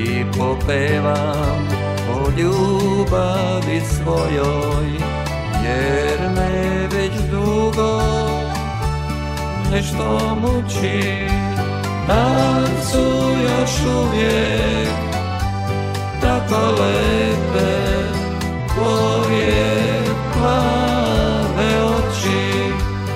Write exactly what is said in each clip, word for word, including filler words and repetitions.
ti popevam o ljubavi svojoj, jer me već dugo nešto muči. Da su još uvijek tako lepe tvoje plave oči,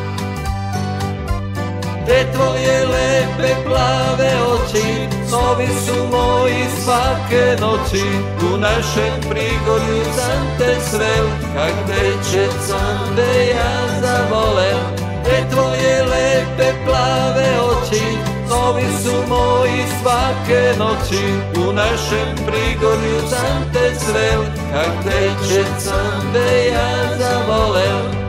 te tvoje lepe plave oči, snovi su moji svake noći. U našem Prigorju sam te srel, kak dečec sam te ja zavolel. Te tvoje lepe plave oči, snovi su moji svake noći. U našem Prigorju sam te srel, kak dečec sam te ja zavolel.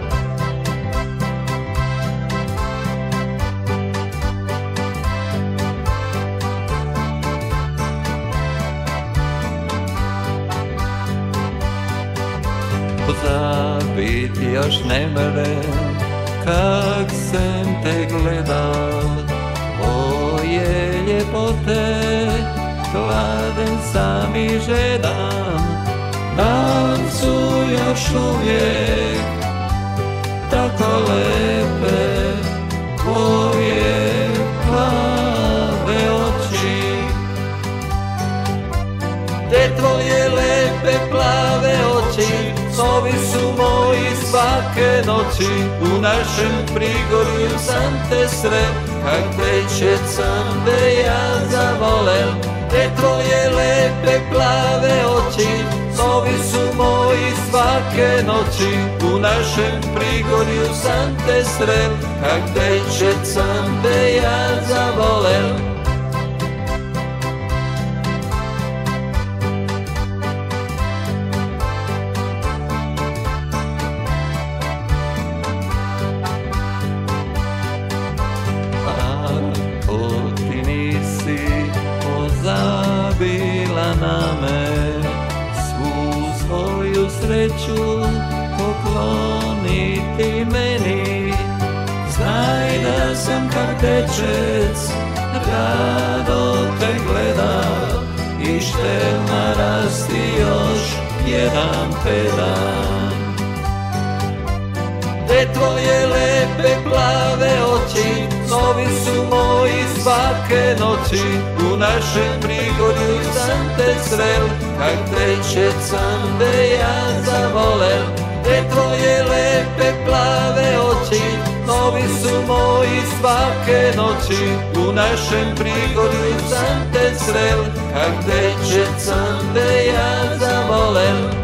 Pozabit još ne mere kak sam te gledal, tvoje ljepote gladen sam i žedan. Da su još uvijek tako lepe tvoje plave oči, te tvoje lepe plave oči, snovi su moji svake noći. U našem Prigorju sam te srel, kak dečec sam te ja zavolel. Te tvoje lepe plave oči, snovi su moji svake noći. U našem Prigorju sam te srel, kak dečec sam te ja zavolel. Zabila na me, svu svoju sreću pokloniti meni. Znaj da sam kak dečec, rado te gledam i štel narasti još jedan pedam. Te tvoje lepe plave oči, snovi su moji svake noći. U našem Prigorju sam te srel, kak dečec sam te ja zavolel. Te tvoje lepe plave oči, snovi su moji svake noći. U našem Prigorju sam te srel, kak dečec sam te ja zavolel.